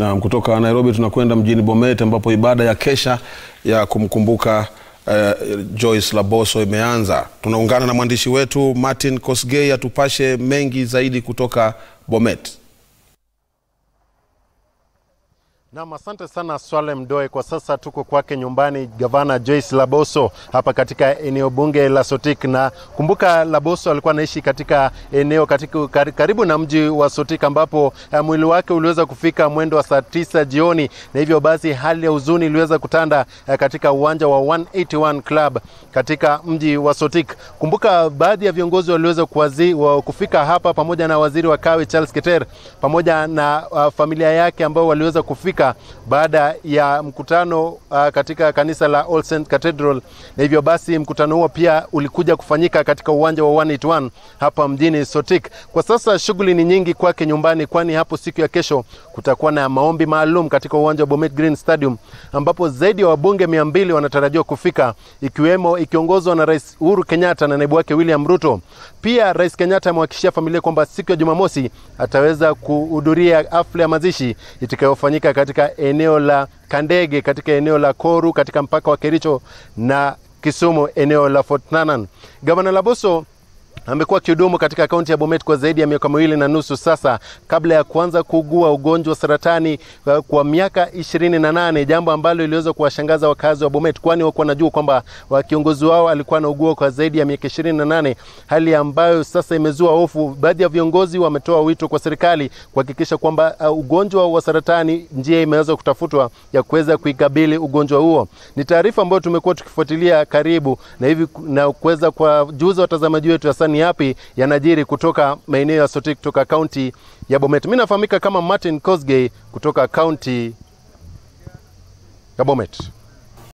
Na kutoka Nairobi tunakwenda mjini Bomet ambapo ibada ya Kesha ya kumkumbuka Joyce Laboso imeanza. Tunaungana na mwandishi wetu Martin Kosgey atupashe mengi zaidi kutoka Bomet. Na asante sana Swale Mdoe. Kwa sasa tuko kwake nyumbani gavana Joyce Laboso hapa katika eneo bunge la Sotik. Na kumbuka Laboso alikuwa anaishi katika eneo karibu na mji wa Sotik ambapo mwili wake uliweza kufika mwendo wa saa 9 jioni, na hivyo basi hali ya huzuni iliweza kutanda katika uwanja wa 181 Club katika mji wa Sotik. Kumbuka baadhi ya viongozi waliweza kufika hapa pamoja na waziri wa kawi Charles Keter pamoja na familia yake ambao waliweza kufika baada ya mkutano katika kanisa la All Saints Cathedral. Na hivyo basi mkutano huo pia ulikuja kufanyika katika uwanja wa 181 hapa mjini Sotik. Kwa sasa shughuli ni nyingi kwake nyumbani, kwani hapo siku ya kesho kutakuwa na maombi maalum katika uwanja wa Bomet Green Stadium ambapo zaidi ya wabunge 200 wanatarajiwa kufika, ikiongozwa na Rais Uhuru Kenyatta na naibu wake William Ruto. Pia Rais Kenyatta amewahakikishia familia kwamba siku ya Jumamosi ataweza kuhudhuria hafla ya mazishi itakayofanyika katika eneo la Kandege, katika eneo la Koru, katika mpaka wa Kericho na Kisumu, eneo la Fort Nanan. Gavana Laboso amekuwa kihudumu katika kaunti ya Bomet kwa zaidi ya miaka 2.5 sasa, kabla ya kuanza kuugua ugonjwa wa saratani kwa miaka 28, jambo ambalo iliweza kuwashangaza wakazi wa Bomet, kwani wako wanajua kwamba kiongozi wao alikuwa anaugua kwa zaidi ya miaka 28, hali ambayo sasa imezua hofu. Baadhi ya viongozi wametoa wito kwa serikali kuhakikisha kwamba ugonjwa wa saratani njia imeweza kutafutwa ya kuweza kuikabili ugonjwa huo. Ni taarifa ambayo tumekuwa tukifuatilia karibu na hivi na kuweza kuwajuza watazamaji wetu ni yapi yanajiri kutoka maeneo ya Sotik, kutoka kaunti ya Bomet. Mimi nafahamika kama Martin Kosgey kutoka kaunti ya Bomet.